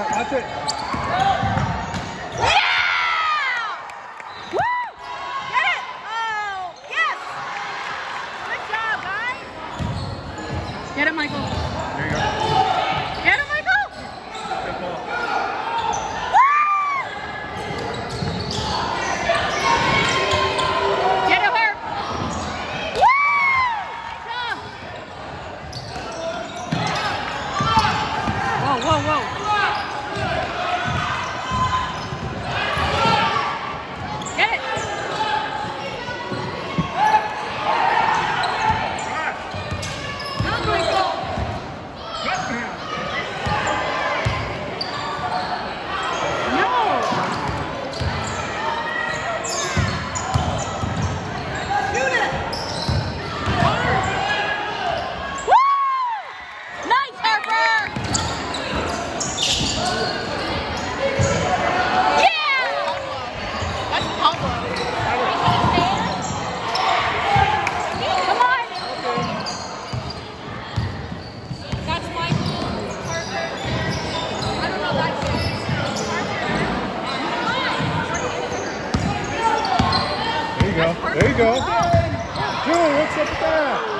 That's it. Get it, Michael. There you go. Get it, Michael. Good ball. Get it, Herb. Whoa, whoa, whoa. Get it. There you go. Julie, what's up with that?